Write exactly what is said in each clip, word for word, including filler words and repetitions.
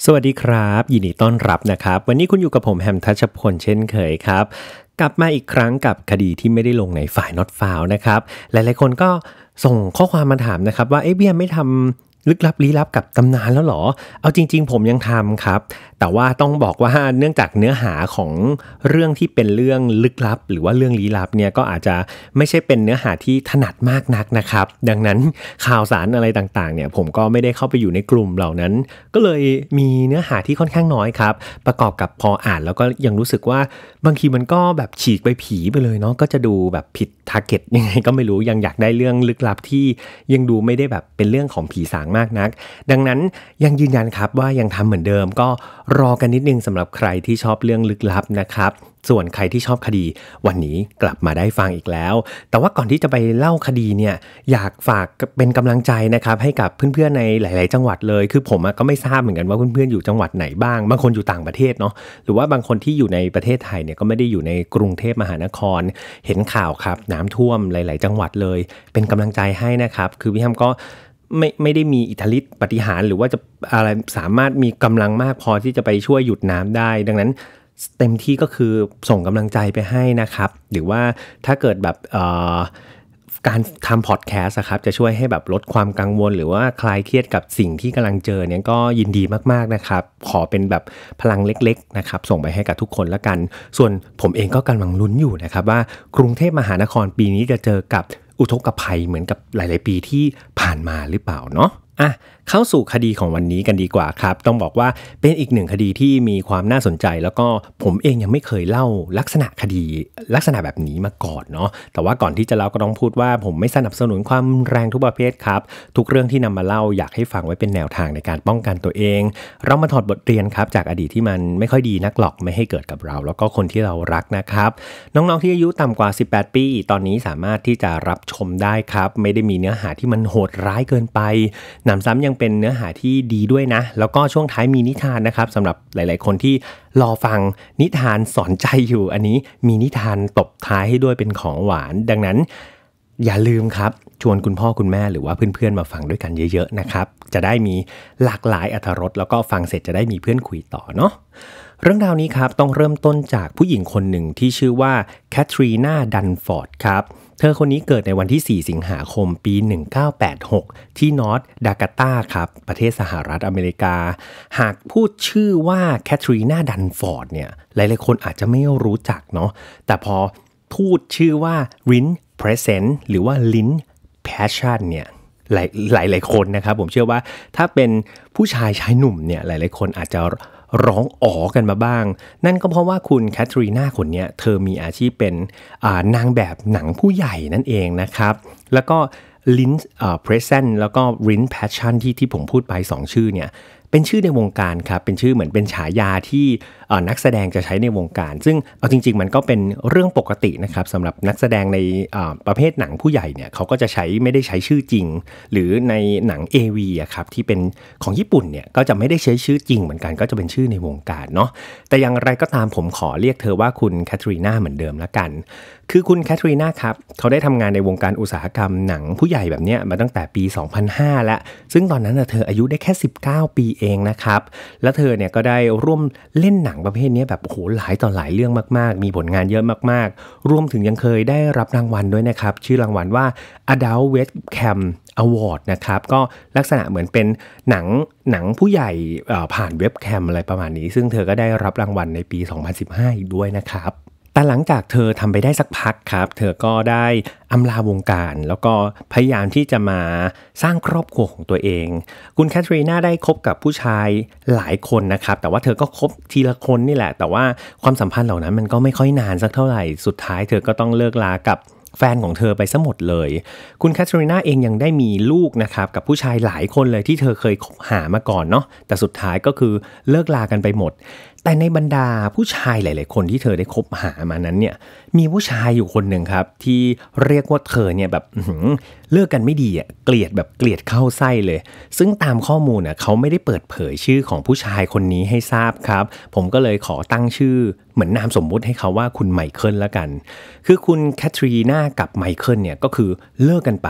สวัสดีครับยินดีต้อนรับนะครับวันนี้คุณอยู่กับผมแฮมทัชพลเช่นเคยครับกลับมาอีกครั้งกับคดีที่ไม่ได้ลงในฝ่าย not found นะครับหลายๆคนก็ส่งข้อความมาถามนะครับว่าเอ๊ะเบียร์ไม่ทำลึกลับลี้ลับกับตำนานแล้วหรอเอาจริงๆผมยังทำครับแต่ว่าต้องบอกว่าเนื่องจากเนื้อหาของเรื่องที่เป็นเรื่องลึกลับหรือว่าเรื่องลี้ลับเนี่ยก็อาจจะไม่ใช่เป็นเนื้อหาที่ถนัดมากนักนะครับดังนั้นข่าวสารอะไรต่างๆเนี่ยผมก็ไม่ได้เข้าไปอยู่ในกลุ่มเหล่านั้นก็เลยมีเนื้อหาที่ค่อนข้างน้อยครับประกอบกับพออ่านแล้วก็ยังรู้สึกว่าบางทีมันก็แบบฉีกไปผีไปเลยเนาะก็จะดูแบบผิดทาร์เก็ตยังไงก็ไม่รู้ยังอยากได้เรื่องลึกลับที่ยังดูไม่ได้แบบเป็นเรื่องของผีสางมากนักดังนั้นยังยืนยันครับว่ายังทำเหมือนเดิมก็รอกันนิดนึงสำหรับใครที่ชอบเรื่องลึกลับนะครับส่วนใครที่ชอบคดีวันนี้กลับมาได้ฟังอีกแล้วแต่ว่าก่อนที่จะไปเล่าคดีเนี่ยอยากฝากเป็นกำลังใจนะครับให้กับเพื่อนๆในหลายๆจังหวัดเลยคือผมก็ไม่ทราบเหมือนกันว่าเพื่อนๆอยู่จังหวัดไหนบ้างบางคนอยู่ต่างประเทศเนาะหรือว่าบางคนที่อยู่ในประเทศไทยเนี่ยก็ไม่ได้อยู่ในกรุงเทพมหานครเห็นข่าวครับน้ำท่วมหลายๆจังหวัดเลยเป็นกำลังใจให้นะครับคือพี่ฮัมก็ไม่ไม่ได้มีอิทธิฤทธิ์ปาฏิหาริย์หรือว่าจะอะไรสามารถมีกำลังมากพอที่จะไปช่วยหยุดน้ำได้ดังนั้นเต็มที่ก็คือส่งกำลังใจไปให้นะครับหรือว่าถ้าเกิดแบบเอ่อการทำพอดแคสต์ครับจะช่วยให้แบบลดความกังวลหรือว่าคลายเครียดกับสิ่งที่กำลังเจอเนี่ยก็ยินดีมากๆนะครับขอเป็นแบบพลังเล็กๆนะครับส่งไปให้กับทุกคนละกันส่วนผมเองก็กำลังลุ้นอยู่นะครับว่ากรุงเทพมหานครปีนี้จะเจอกับอุทกภัยเหมือนกับหลายๆปีที่ผ่านมาหรือเปล่าเนาะอ่ะเข้าสู่คดีของวันนี้กันดีกว่าครับต้องบอกว่าเป็นอีกหนึ่งคดีที่มีความน่าสนใจแล้วก็ผมเองยังไม่เคยเล่าลักษณะคดีลักษณะแบบนี้มาก่อนเนาะแต่ว่าก่อนที่จะเล่าก็ต้องพูดว่าผมไม่สนับสนุนความแรงทุกประเภทครับทุกเรื่องที่นำมาเล่าอยากให้ฟังไว้เป็นแนวทางในการป้องกันตัวเองเรามาถอดบทเรียนครับจากอดีตที่มันไม่ค่อยดีนักหรอกไม่ให้เกิดกับเราแล้วก็คนที่เรารักนะครับน้องๆที่อายุต่ำกว่าสิบแปดปีตอนนี้สามารถที่จะรับชมได้ครับไม่ได้มีเนื้อหาที่มันโหดร้ายเกินไปหนำซ้ำยังเป็นเนื้อหาที่ดีด้วยนะแล้วก็ช่วงท้ายมีนิทานนะครับสำหรับหลายๆคนที่รอฟังนิทานสอนใจอยู่อันนี้มีนิทานตบท้ายให้ด้วยเป็นของหวานดังนั้นอย่าลืมครับชวนคุณพ่อคุณแม่หรือว่าเพื่อนๆมาฟังด้วยกันเยอะๆนะครับจะได้มีหลากหลายอรรถรสแล้วก็ฟังเสร็จจะได้มีเพื่อนคุยต่อเนาะเรื่องราวนี้ครับต้องเริ่มต้นจากผู้หญิงคนหนึ่งที่ชื่อว่าแคทรีนาดันฟอร์ดครับเธอคนนี้เกิดในวันที่สี่สิงหาคมปีหนึ่งเก้าแปดหกที่นอร์ทดากาตาครับประเทศสหรัฐอเมริกาหากพูดชื่อว่าแคทรีนาดันฟอร์ดเนี่ยหลายๆคนอาจจะไม่รู้จักเนาะแต่พอพูดชื่อว่ารินเพรสเซนต์หรือว่าลินแพชชั่นเนี่ยหลายหลายหลายคนนะครับผมเชื่อว่าถ้าเป็นผู้ชายชายหนุ่มเนี่ยหลายๆคนอาจจะร้องอ๋อกันมาบ้างนั่นก็เพราะว่าคุณแคทรีนาคนนี้เธอมีอาชีพเป็นนางแบบหนังผู้ใหญ่นั่นเองนะครับแล้วก็ลินเพรสเซนต์แล้วก็รินแพชชั่นที่ที่ผมพูดไปสองชื่อเนี่ยเป็นชื่อในวงการครับเป็นชื่อเหมือนเป็นฉายาที่นักแสดงจะใช้ในวงการซึ่งเอาจริงๆมันก็เป็นเรื่องปกตินะครับสำหรับนักแสดงในประเภทหนังผู้ใหญ่เนี่ยเขาก็จะใช้ไม่ได้ใช้ชื่อจริงหรือในหนัง เอ วี อะครับที่เป็นของญี่ปุ่นเนี่ยก็จะไม่ได้ใช้ชื่อจริงเหมือนกันก็จะเป็นชื่อในวงการเนาะแต่อย่างไรก็ตามผมขอเรียกเธอว่าคุณแคทรีนาเหมือนเดิมละกันคือคุณแคทรีนาครับเขาได้ทำงานในวงการอุตสาหกรรมหนังผู้ใหญ่แบบเนี้ยมาตั้งแต่ปีสองพันห้าแล้วซึ่งตอนนั้นเธออายุได้แค่สิบเก้าปีเองนะครับแล้วเธอเนี่ยก็ได้ร่วมเล่นหนังประเภทนี้แบบโอ้โหหลายต่อหลายเรื่องมากๆมีผลงานเยอะมากๆรวมถึงยังเคยได้รับรางวัลด้วยนะครับชื่อรางวัลว่า Adult Webcam Award นะครับก็ลักษณะเหมือนเป็นหนังหนังผู้ใหญ่ผ่านเว็บแคมอะไรประมาณนี้ซึ่งเธอก็ได้รับรางวัลในปีสองพันสิบห้าอีกด้วยนะครับแต่หลังจากเธอทำไปได้สักพักครับเธอก็ได้อำลาวงการแล้วก็พยายามที่จะมาสร้างครอบครัวของตัวเองคุณแคทรีนาได้คบกับผู้ชายหลายคนนะครับแต่ว่าเธอก็คบทีละคนนี่แหละแต่ว่าความสัมพันธ์เหล่านั้นมันก็ไม่ค่อยนานสักเท่าไหร่สุดท้ายเธอก็ต้องเลิกลากับแฟนของเธอไปซะหมดเลยคุณแคทรีนาเองยังได้มีลูกนะครับกับผู้ชายหลายคนเลยที่เธอเคยคบหามาก่อนเนาะแต่สุดท้ายก็คือเลิกลากันไปหมดแต่ในบรรดาผู้ชายหลายๆคนที่เธอได้คบหามานั้นเนี่ยมีผู้ชายอยู่คนหนึ่งครับที่เรียกว่าเธอเนี่ยแบบเลิกกันไม่ดีอ่ะเกลียดแบบเกลียดเข้าไส้เลยซึ่งตามข้อมูลน่ะเขาไม่ได้เปิดเผยชื่อของผู้ชายคนนี้ให้ทราบครับผมก็เลยขอตั้งชื่อเหมือนนามสมมุติให้เขาว่าคุณไมเคิลละกันคือคุณแคทรีนากับไมเคิลเนี่ยก็คือเลิกกันไปแ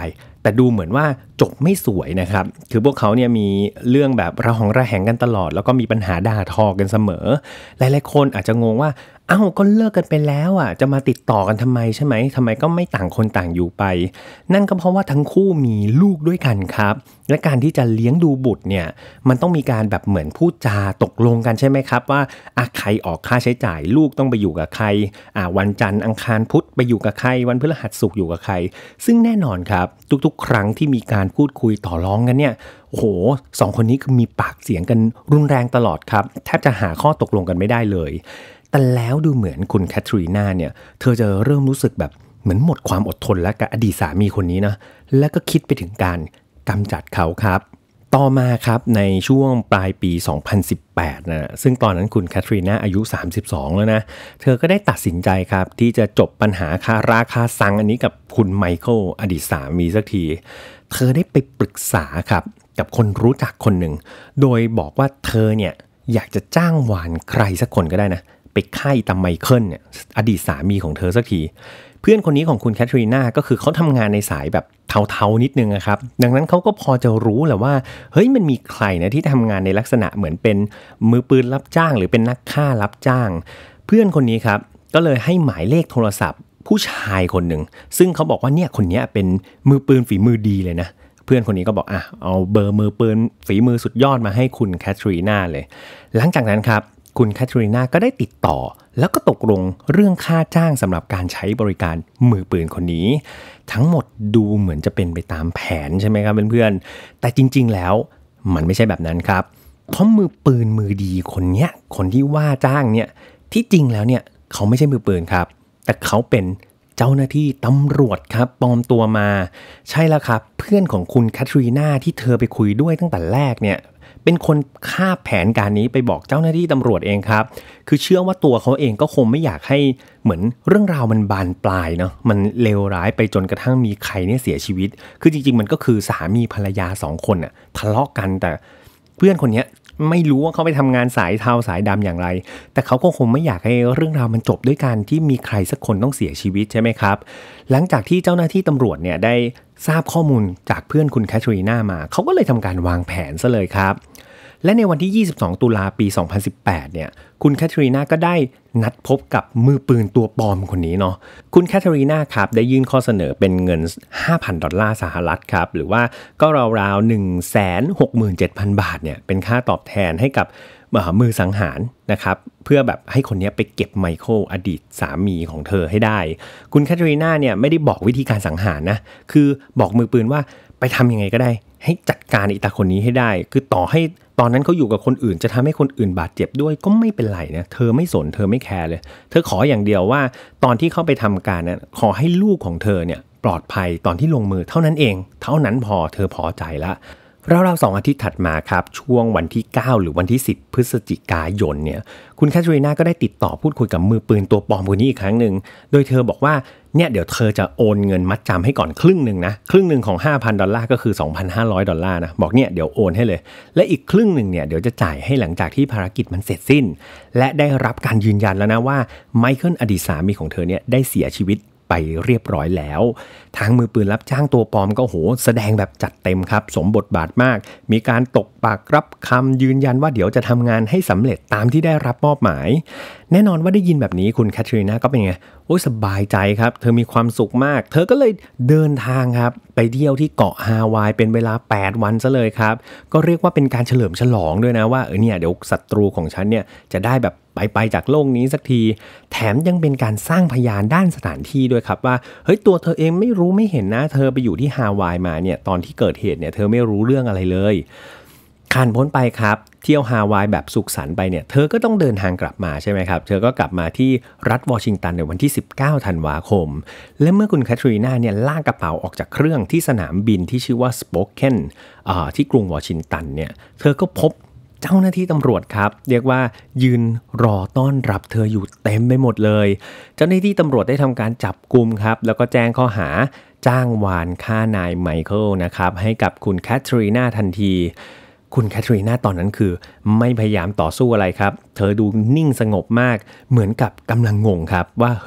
แต่ดูเหมือนว่าจบไม่สวยนะครับคือพวกเขาเนี่ยมีเรื่องแบบระหองระแหงกันตลอดแล้วก็มีปัญหาด่าทอกันเสมอหลายๆคนอาจจะงงว่าอ้าวก็เลิกกันไปแล้วอ่ะจะมาติดต่อกันทำไมใช่ไหมทำไมก็ไม่ต่างคนต่างอยู่ไปนั่นก็เพราะว่าทั้งคู่มีลูกด้วยกันครับและการที่จะเลี้ยงดูบุตรเนี่ยมันต้องมีการแบบเหมือนพูดจาตกลงกันใช่ไหมครับว่าอ่ะใครออกค่าใช้จ่ายลูกต้องไปอยู่กับใครอ่ะวันจันทร์อังคารพุธไปอยู่กับใครวันพฤหัสศุกร์อยู่กับใครซึ่งแน่นอนครับทุกๆครั้งที่มีการพูดคุยต่อรองกันเนี่ยโอ้โหสองคนนี้คือมีปากเสียงกันรุนแรงตลอดครับแทบจะหาข้อตกลงกันไม่ได้เลยแต่แล้วดูเหมือนคุณแคทรีนาเนี่ยเธอจะเริ่มรู้สึกแบบเหมือนหมดความอดทนแล้วกับอดีตสามีคนนี้นะแล้วก็คิดไปถึงการกำจัดเขาครับต่อมาครับในช่วงปลายปีสองพันสิบแปดนะซึ่งตอนนั้นคุณแคทรีนาอายุสามสิบสองแล้วนะเธอก็ได้ตัดสินใจครับที่จะจบปัญหาคาราคาซังอันนี้กับคุณไมเคิลอดีตสามีสักทีเธอได้ไปปรึกษาครับกับคนรู้จักคนหนึ่งโดยบอกว่าเธอเนี่ยอยากจะจ้างวานใครสักคนก็ได้นะไปฆ่าอีตาไมเคิลเนี่ยอดีตสามีของเธอสักทีเพื่อนคนนี้ของคุณแคทรีนาก็คือเขาทำงานในสายแบบเทาๆนิดนึงนะครับดังนั้นเขาก็พอจะรู้แหละว่าเฮ้ยมันมีใครนะที่ทำงานในลักษณะเหมือนเป็นมือปืนรับจ้างหรือเป็นนักฆ่ารับจ้างเพื่อนคนนี้ครับก็เลยให้หมายเลขโทรศัพท์ผู้ชายคนหนึ่งซึ่งเขาบอกว่าเนี่ยคนนี้เป็นมือปืนฝีมือดีเลยนะเพื่อนคนนี้ก็บอกอ่ะเอาเบอร์มือปืนฝีมือสุดยอดมาให้คุณแคทรีนาเลยหลังจากนั้นครับคุณแคทรีนาก็ได้ติดต่อแล้วก็ตกลงเรื่องค่าจ้างสำหรับการใช้บริการมือปืนคนนี้ทั้งหมดดูเหมือนจะเป็นไปตามแผนใช่ไหมครับเพื่อนๆแต่จริงๆแล้วมันไม่ใช่แบบนั้นครับเพราะมือปืนมือดีคนเนี้ยคนที่ว่าจ้างเนี่ยที่จริงแล้วเนี่ยเขาไม่ใช่มือปืนครับแต่เขาเป็นเจ้าหน้าที่ตำรวจครับปลอมตัวมาใช่แล้วครับเพื่อนของคุณแคทรีนาที่เธอไปคุยด้วยตั้งแต่แรกเนี่ยเป็นคนคาบแผนการนี้ไปบอกเจ้าหน้าที่ตำรวจเองครับคือเชื่อว่าตัวเขาเองก็คงไม่อยากให้เหมือนเรื่องราวมันบานปลายเนาะมันเลวร้ายไปจนกระทั่งมีใครเนี่ยเสียชีวิตคือจริงๆมันก็คือสามีภรรยาสองคนน่ะทะเลาะกันแต่เพื่อนคนนี้ไม่รู้ว่าเขาไปทำงานสายเทาสายดำอย่างไรแต่เขาก็คงไม่อยากให้เรื่องราวมันจบด้วยการที่มีใครสักคนต้องเสียชีวิตใช่ไหมครับหลังจากที่เจ้าหน้าที่ตำรวจเนี่ยได้ทราบข้อมูลจากเพื่อนคุณแคทรีนามาเขาก็เลยทำการวางแผนซะเลยครับและในวันที่ยี่สิบสองตุลาปีสองพันสิบแปดเนี่ยคุณแคทรีนาก็ได้นัดพบกับมือปืนตัวปลอมคนนี้เนาะคุณแคทรีนาครับได้ยื่นข้อเสนอเป็นเงิน ห้าพัน ดอลลาร์สหรัฐครับหรือว่าก็ราวๆ หนึ่งแสนหกหมื่นเจ็ดพัน บาทเนี่ยเป็นค่าตอบแทนให้กับมือสังหารนะครับเพื่อแบบให้คนนี้ไปเก็บไมเคิลอดีตสามีของเธอให้ได้คุณแคทรีนาเนี่ยไม่ได้บอกวิธีการสังหารนะคือบอกมือปืนว่าไปทำยังไงก็ได้ให้จัดการอีตาคนนี้ให้ได้คือต่อให้ตอนนั้นเขาอยู่กับคนอื่นจะทำให้คนอื่นบาดเจ็บด้วยก็ไม่เป็นไรนะเธอไม่สนเธอไม่แคร์เลยเธอขออย่างเดียวว่าตอนที่เข้าไปทำการนะขอให้ลูกของเธอเนี่ยปลอดภัยตอนที่ลงมือเท่านั้นเองเท่านั้นพอเธอพอใจละราวๆสองอาทิตย์ถัดมาครับช่วงวันที่เก้าหรือวันที่สิบพฤศจิกายนเนี่ยคุณแคทรีนาก็ได้ติดต่อพูดคุยกับมือปืนตัวปลอมคนนี้อีกครั้งหนึ่งโดยเธอบอกว่าเนี่ยเดี๋ยวเธอจะโอนเงินมัดจำให้ก่อนครึ่งหนึ่งนะครึ่งหนึ่งของ ห้าพัน ดอลลาร์ก็คือ สองพันห้าร้อย ดอลลาร์นะบอกเนี่ยเดี๋ยวโอนให้เลยและอีกครึ่งหนึ่งเนี่ยเดี๋ยวจะจ่ายให้หลังจากที่ภารกิจมันเสร็จสิ้นและได้รับการยืนยันแล้วนะว่าไมเคิลอดีตสามีของเธอเนี่ยได้เสียชีวิตไปเรียบร้อยแล้วทางมือปืนรับจ้างตัวปลอมก็โหแสดงแบบจัดเต็มครับสมบทบาทมากมีการตกปากรับคำยืนยันว่าเดี๋ยวจะทำงานให้สำเร็จตามที่ได้รับมอบหมายแน่นอนว่าได้ยินแบบนี้คุณแคทรีนาก็เป็นไงโอ้ยสบายใจครับเธอมีความสุขมากเธอก็เลยเดินทางครับไปเที่ยวที่เกาะฮาวายเป็นเวลาแปดวันซะเลยครับก็เรียกว่าเป็นการเฉลิมฉลองด้วยนะว่าเออเนี่ยเดี๋ยวศัตรูของฉันเนี่ยจะได้แบบไปไปจากโลกนี้สักทีแถมยังเป็นการสร้างพยานด้านสถานที่ด้วยครับว่าเฮ้ยตัวเธอเองไม่รู้ไม่เห็นนะเธอไปอยู่ที่ฮาวายมาเนี่ยตอนที่เกิดเหตุเนี่ยเธอไม่รู้เรื่องอะไรเลยผ่านพ้นไปครับเที่ยวฮาวายแบบสุขสันต์ไปเนี่ยเธอก็ต้องเดินทางกลับมาใช่ไหมครับเธอก็กลับมาที่รัฐวอชิงตันในวันที่สิบเก้าธันวาคมและเมื่อคุณแคทรีนาเนี่ยลากกระเป๋าออกจากเครื่องที่สนามบินที่ชื่อว่าสโปกเกนที่กรุงวอชิงตันเนี่ยเธอก็พบเจ้าหน้าที่ตำรวจครับเรียกว่ายืนรอต้อนรับเธออยู่เต็มไปหมดเลยเจ้าหน้าที่ตำรวจได้ทำการจับกุมครับแล้วก็แจ้งข้อหาจ้างวานฆ่านายไมเคิลนะครับให้กับคุณแคทรีนาทันทีคุณแคทรีนาตอนนั้นคือไม่พยายามต่อสู้อะไรครับเธอดูนิ่งสงบมากเหมือนกับกำลังงงครับว่าเฮ้ย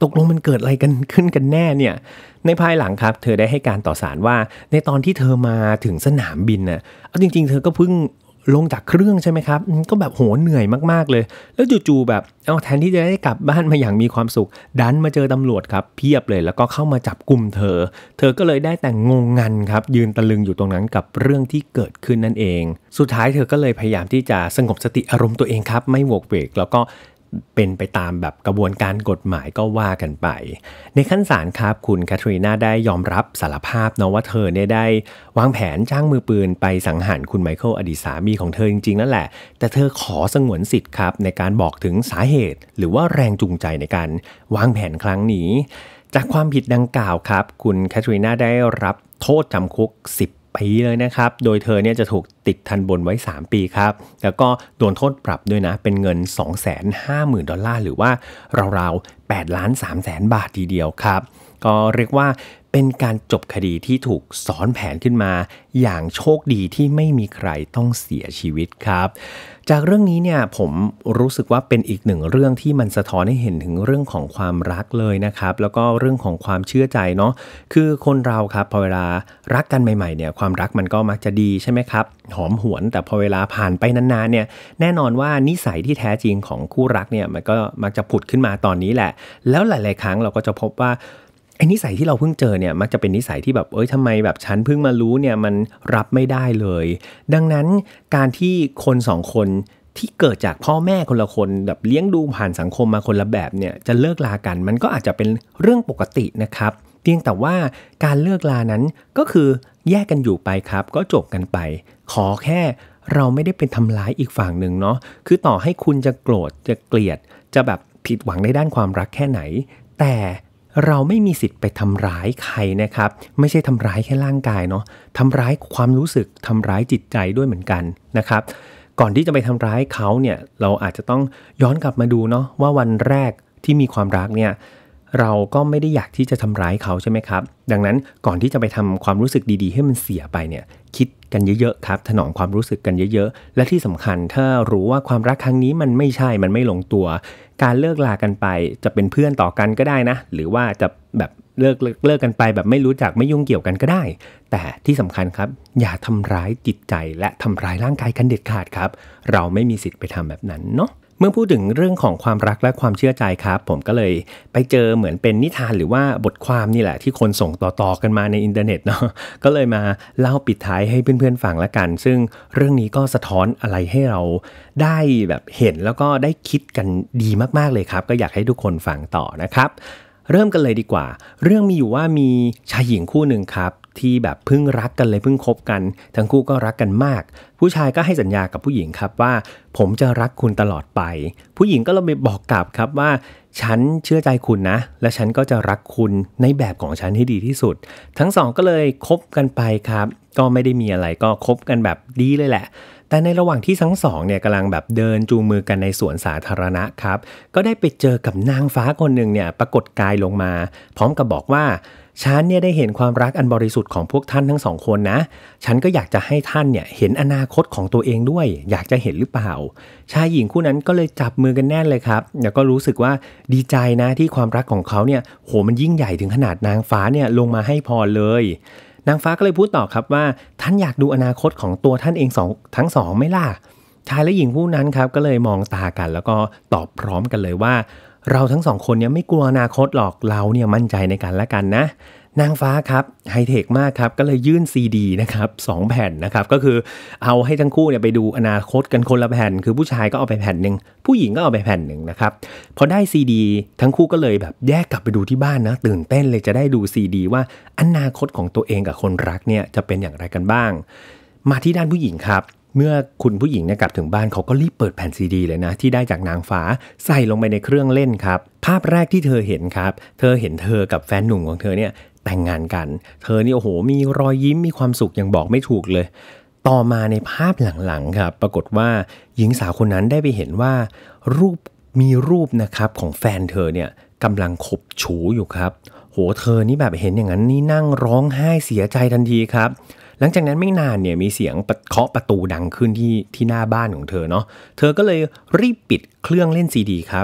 ตกลงมันเกิดอะไรกันขึ้นกันแน่เนี่ยในภายหลังครับเธอได้ให้การต่อศาลว่าในตอนที่เธอมาถึงสนามบินน่ะเอาจริงๆเธอก็เพิ่งลงจากเครื่องใช่ไหมครับก็แบบโหเหนื่อยมากๆเลยแล้วจู่ๆแบบเอาแทนที่จะได้กลับบ้านมาอย่างมีความสุขดันมาเจอตำรวจครับเพียบเลยแล้วก็เข้ามาจับกุมเธอเธอก็เลยได้แต่งงงันครับยืนตะลึงอยู่ตรงนั้นกับเรื่องที่เกิดขึ้นนั่นเองสุดท้ายเธอก็เลยพยายามที่จะสงบสติอารมณ์ตัวเองครับไม่โวกเวกแล้วก็เป็นไปตามแบบกระบวนการกฎหมายก็ว่ากันไปในขั้นศาลครับคุณแคทรีนาได้ยอมรับสารภาพนะว่าเธอเนี่ยได้วางแผนจ้างมือปืนไปสังหารคุณไมเคิลอดีตสามีของเธอจริงๆนั่นแหละแต่เธอขอสงวนสิทธิ์ครับในการบอกถึงสาเหตุหรือว่าแรงจูงใจในการวางแผนครั้งนี้จากความผิดดังกล่าวครับคุณแคทรีนาได้รับโทษจำคุกสิบปีเลยนะครับโดยเธอเนี่ยจะถูกติดทันบนไว้สามปีครับแล้วก็โดนโทษปรับด้วยนะเป็นเงิน สองแสนห้าหมื่น ดอลลาร์หรือว่าราวๆแปดล้านสามแสนบาททีเดียวครับก็เรียกว่าเป็นการจบคดีที่ถูกซ้อนแผนขึ้นมาอย่างโชคดีที่ไม่มีใครต้องเสียชีวิตครับจากเรื่องนี้เนี่ยผมรู้สึกว่าเป็นอีกหนึ่งเรื่องที่มันสะท้อนให้เห็นถึงเรื่องของความรักเลยนะครับแล้วก็เรื่องของความเชื่อใจเนาะคือคนเราครับพอเวลารักกันใหม่ๆเนี่ยความรักมันก็มักจะดีใช่ไหมครับหอมหวนแต่พอเวลาผ่านไปนานๆเนี่ยแน่นอนว่านิสัยที่แท้จริงของคู่รักเนี่ยมันก็มักจะผุดขึ้นมาตอนนี้แหละแล้วหลายๆครั้งเราก็จะพบว่าไอ้นิสัยที่เราเพิ่งเจอเนี่ยมักจะเป็นนิสัยที่แบบเอ้ยทำไมแบบฉันเพิ่งมารู้เนี่ยมันรับไม่ได้เลยดังนั้นการที่คนสองคนที่เกิดจากพ่อแม่คนละคนแบบเลี้ยงดูผ่านสังคมมาคนละแบบเนี่ยจะเลิกลากันมันก็อาจจะเป็นเรื่องปกตินะครับเพียงแต่ว่าการเลิกลานั้นก็คือแยกกันอยู่ไปครับก็จบกันไปขอแค่เราไม่ได้เป็นทำร้ายอีกฝั่งหนึ่งเนาะคือต่อให้คุณจะโกรธจะเกลียดจะแบบผิดหวังในด้านความรักแค่ไหนแต่เราไม่มีสิทธิ์ไปทำร้ายใครนะครับไม่ใช่ทำร้ายแค่ร่างกายเนาะทำร้ายความรู้สึกทำร้ายจิตใจด้วยเหมือนกันนะครับก่อนที่จะไปทำร้ายเขาเนี่ยเราอาจจะต้องย้อนกลับมาดูเนาะว่าวันแรกที่มีความรักเนี่ยเราก็ไม่ได้อยากที่จะทำร้ายเขาใช่ไหมครับดังนั้นก่อนที่จะไปทำความรู้สึกดีๆให้มันเสียไปเนี่ยคิดกันเยอะๆครับถนอมความรู้สึกกันเยอะๆและที่สำคัญถ้ารู้ว่าความรักครั้งนี้มันไม่ใช่มันไม่ลงตัวการเลิกลากันไปจะเป็นเพื่อนต่อกันก็ได้นะหรือว่าจะแบบเลิกเลิกกันไปแบบไม่รู้จักไม่ยุ่งเกี่ยวกันก็ได้แต่ที่สำคัญครับอย่าทำร้ายจิตใจและทำร้ายร่างกายกันเด็ดขาดครับเราไม่มีสิทธิ์ไปทำแบบนั้นเนาะเมื่อพูดถึงเรื่องของความรักและความเชื่อใจครับผมก็เลยไปเจอเหมือนเป็นนิทานหรือว่าบทความนี่แหละที่คนส่งต่อๆกันมาในอินเทอร์เน็ตเนาะก็เลยมาเล่าปิดท้ายให้เพื่อนๆฟังละกันซึ่งเรื่องนี้ก็สะท้อนอะไรให้เราได้แบบเห็นแล้วก็ได้คิดกันดีมากๆเลยครับก็อยากให้ทุกคนฟังต่อนะครับเริ่มกันเลยดีกว่าเรื่องมีอยู่ว่ามีชายหญิงคู่หนึ่งครับที่แบบเพิ่งรักกันเลยเพิ่งคบกันทั้งคู่ก็รักกันมากผู้ชายก็ให้สัญญากับผู้หญิงครับว่าผมจะรักคุณตลอดไปผู้หญิงก็เลยไปบอกกลับครับว่าฉันเชื่อใจคุณนะและฉันก็จะรักคุณในแบบของฉันให้ดีที่สุดทั้งสองก็เลยคบกันไปครับก็ไม่ได้มีอะไรก็คบกันแบบดีเลยแหละแต่ในระหว่างที่ทั้งสองเนี่ยกำลังแบบเดินจูงมือกันในสวนสาธารณะครับก็ได้ไปเจอกับนางฟ้าคนหนึ่งเนี่ยปรากฏกายลงมาพร้อมกับบอกว่าฉันเนี่ยได้เห็นความรักอันบริสุทธิ์ของพวกท่านทั้งสองคนนะฉันก็อยากจะให้ท่านเนี่ยเห็นอนาคตของตัวเองด้วยอยากจะเห็นหรือเปล่าชายหญิงคู่นั้นก็เลยจับมือกันแน่นเลยครับแล้วก็รู้สึกว่าดีใจนะที่ความรักของเขาเนี่ยโหมันยิ่งใหญ่ถึงขนาดนางฟ้าเนี่ยลงมาให้พรเลยนางฟ้าก็เลยพูดต่อครับว่าท่านอยากดูอนาคตของตัวท่านเองสองทั้งสองไหมล่ะชายและหญิงผู้นั้นครับก็เลยมองตากันแล้วก็ตอบพร้อมกันเลยว่าเราทั้งสองคนเนี่ยไม่กลัวอนาคตหรอกเราเนี่ยมั่นใจในกันและกันนะนางฟ้าครับไฮเทคมากครับก็เลยยื่นซีดีนะครับสองแผ่นนะครับก็คือเอาให้ทั้งคู่เนี่ยไปดูอนาคตกันคนละแผ่นคือผู้ชายก็เอาไปแผ่นนึงผู้หญิงก็เอาไปแผ่นนึงนะครับพอได้ซีดีทั้งคู่ก็เลยแบบแยกกลับไปดูที่บ้านนะตื่นเต้นเลยจะได้ดูซีดีว่าอนาคตของตัวเองกับคนรักเนี่ยจะเป็นอย่างไรกันบ้างมาที่ด้านผู้หญิงครับเมื่อคุณผู้หญิงเนี่ยกลับถึงบ้านเขาก็รีบเปิดแผ่นซีดีเลยนะที่ได้จากนางฟ้าใส่ลงไปในเครื่องเล่นครับภาพแรกที่เธอเห็นครับเธอเห็นเธอกับแฟนหนุ่มของเธอเนี่ยแต่งงานกันเธอนี่โอ้โหมีรอยยิ้มมีความสุขอย่างบอกไม่ถูกเลยต่อมาในภาพหลังๆครับปรากฏว่าหญิงสาวคนนั้นได้ไปเห็นว่ารูปมีรูปนะครับของแฟนเธอเนี่ยกำลังขบชูอยู่ครับโหเธอนี่แบบเห็นอย่างนั้นนี่นั่งร้องไห้เสียใจทันทีครับหลังจากนั้นไม่นานเนี่ยมีเสียงเคาะประตูดังขึ้นที่ที่หน้าบ้านของเธอเนาะเธอก็เลยรีบปิดเครื่องเล่นซีดีครับ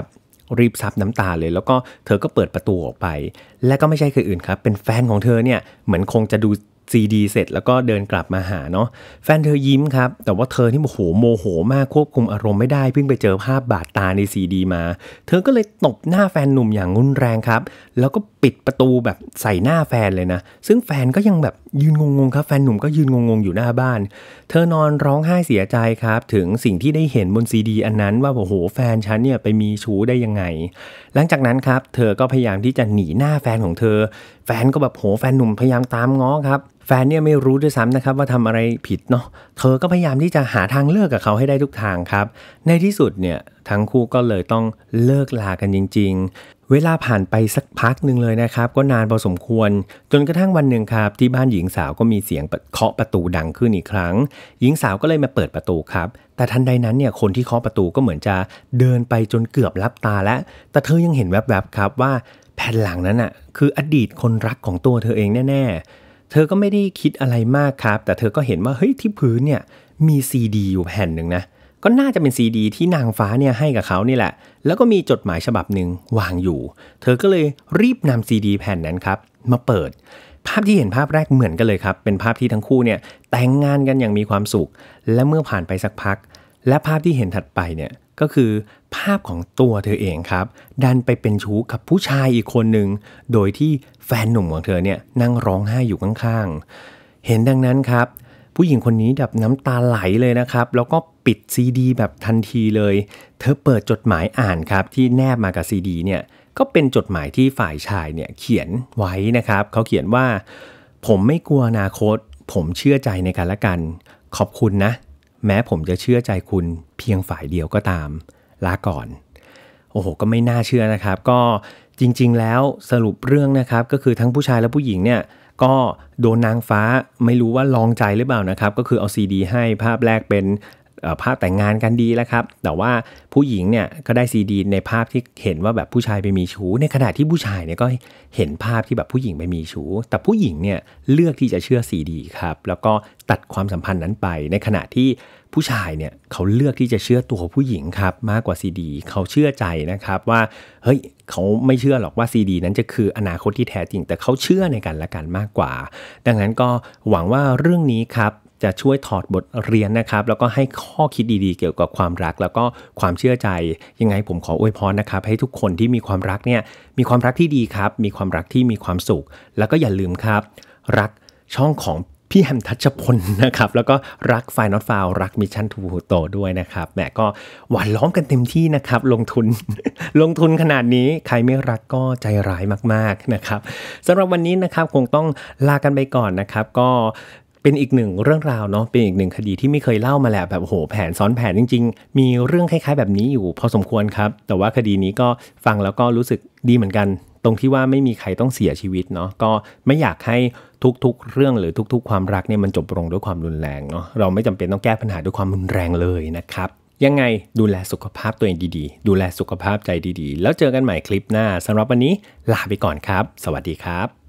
รีบซับน้ำตาเลยแล้วก็เธอก็เปิดประตูออกไปและก็ไม่ใช่ใครอื่นครับเป็นแฟนของเธอเนี่ยเหมือนคงจะดูซีดีเสร็จแล้วก็เดินกลับมาหาเนาะแฟนเธอยิ้มครับแต่ว่าเธอที่โมโหโมโหมากควบคุมอารมณ์ไม่ได้เพิ่งไปเจอภาพบาดตาในซีดีมาเธอก็เลยตบหน้าแฟนหนุ่มอย่างรุนแรงครับแล้วก็ปิดประตูแบบใส่หน้าแฟนเลยนะซึ่งแฟนก็ยังแบบยืนงงๆครับแฟนหนุ่มก็ยืนงงๆอยู่หน้าบ้านเธอนอนร้องไห้เสียใจครับถึงสิ่งที่ได้เห็นบนซีดีอันนั้นว่าโอ้โหแฟนฉันเนี่ยไปมีชู้ได้ยังไงหลังจากนั้นครับเธอก็พยายามที่จะหนีหน้าแฟนของเธอแฟนก็แบบโหแฟนหนุ่มพยายามตามง้อครับแฟนเนี่ยไม่รู้ด้วยซ้ำนะครับว่าทำอะไรผิดเนาะเธอก็พยายามที่จะหาทางเลิกกับเขาให้ได้ทุกทางครับในที่สุดเนี่ยทั้งคู่ก็เลยต้องเลิกลากันจริงๆเวลาผ่านไปสักพักหนึ่งเลยนะครับก็นานพอสมควรจนกระทั่งวันหนึ่งครับที่บ้านหญิงสาวก็มีเสียงเคาะประตูดังขึ้นอีกครั้งหญิงสาวก็เลยมาเปิดประตูครับแต่ทันใดนั้นเนี่ยคนที่เคาะประตูก็เหมือนจะเดินไปจนเกือบลับตาแล้วแต่เธอยังเห็นแวบๆครับว่าแผ่นหลังนั้นอ่ะคืออดีตคนรักของตัวเธอเองแน่ๆเธอก็ไม่ได้คิดอะไรมากครับแต่เธอก็เห็นว่าเฮ้ยที่พื้นเนี่ยมีซีดีอยู่แผ่นหนึ่งนะก็น่าจะเป็นซีดีที่นางฟ้าเนี่ยให้กับเขานี่แหละแล้วก็มีจดหมายฉบับหนึ่งวางอยู่เธอก็เลยรีบนำซีดีแผ่นนั้นครับมาเปิดภาพที่เห็นภาพแรกเหมือนกันเลยครับเป็นภาพที่ทั้งคู่เนี่ยแต่งงานกันอย่างมีความสุขและเมื่อผ่านไปสักพักและภาพที่เห็นถัดไปเนี่ยก็คือภาพของตัวเธอเองครับดันไปเป็นชู้กับผู้ชายอีกคนหนึ่งโดยที่แฟนหนุ่มของเธอเนี่ยนั่งร้องไห้อยู่ข้างๆเห็นดังนั้นครับผู้หญิงคนนี้แบบน้ำตาไหลเลยนะครับแล้วก็ปิดซีดีแบบทันทีเลยเธอเปิดจดหมายอ่านครับที่แนบมากับซีดีเนี่ยก็เป็นจดหมายที่ฝ่ายชายเนี่ยเขียนไว้นะครับเขาเขียนว่าผมไม่กลัวอนาคตผมเชื่อใจในกันและกันขอบคุณนะแม้ผมจะเชื่อใจคุณเพียงฝ่ายเดียวก็ตามลาก่อนโอ้โหก็ไม่น่าเชื่อนะครับก็จริงๆแล้วสรุปเรื่องนะครับก็คือทั้งผู้ชายและผู้หญิงเนี่ยก็โดนนางฟ้าไม่รู้ว่าลองใจหรือเปล่านะครับก็คือเอาซีดีให้ภาพแรกเป็นภาพแต่งงานกันดีแล้วครับแต่ว่าผู้หญิงเนี่ยก็ได้ซีดีในภาพที่เห็นว่าแบบผู้ชายไปมีชู้ในขณะที่ผู้ชายเนี่ยก็เห็นภาพที่แบบผู้หญิงไปมีชู้แต่ผู้หญิงเนี่ยเลือกที่จะเชื่อซีดีครับแล้วก็ตัดความสัมพันธ์นั้นไปในขณะที่ผู้ชายเนี่ยเขาเลือกที่จะเชื่อตัวผู้หญิงครับมากกว่าซีดีเขาเชื่อใจนะครับว่าเฮ้ยเขาไม่เชื่อหรอกว่าซีดีนั้นจะคืออนาคตที่แท้จริงแต่เขาเชื่อในกันและกันมากกว่าดังนั้นก็หวังว่าเรื่องนี้ครับจะช่วยถอดบทเรียนนะครับแล้วก็ให้ข้อคิดดีๆเกี่ยวกับความรักแล้วก็ความเชื่อใจยังไงผมขออวยพรนะครับให้ทุกคนที่มีความรักเนี่ยมีความรักที่ดีครับมีความรักที่มีความสุขแล้วก็อย่าลืมครับรักช่องของพี่แฮมทัชพลนะครับแล้วก็รักไฟนอตฟาวรักมิชชั่นทูพูโตด้วยนะครับแหมก็หวานล้อมกันเต็มที่นะครับลงทุน ลงทุนขนาดนี้ใครไม่รักก็ใจร้ายมากๆนะครับสำหรับวันนี้นะครับคงต้องลากันไปก่อนนะครับก็เป็นอีกหนึ่งเรื่องราวเนาะเป็นอีกหนึ่งคดีที่ไม่เคยเล่ามาแล้วแบบโอ้โหแผนซ้อนแผนจริงๆมีเรื่องคล้ายๆแบบนี้อยู่พอสมควรครับแต่ว่าคดีนี้ก็ฟังแล้วก็รู้สึกดีเหมือนกันตรงที่ว่าไม่มีใครต้องเสียชีวิตเนาะก็ไม่อยากให้ทุกๆเรื่องหรือทุกๆความรักเนี่ยมันจบลงด้วยความรุนแรงเนาะเราไม่จำเป็นต้องแก้ปัญหาด้วยความรุนแรงเลยนะครับยังไงดูแลสุขภาพตัวเองดีๆดูแลสุขภาพใจดีๆแล้วเจอกันใหม่คลิปหน้าสำหรับวันนี้ลาไปก่อนครับสวัสดีครับ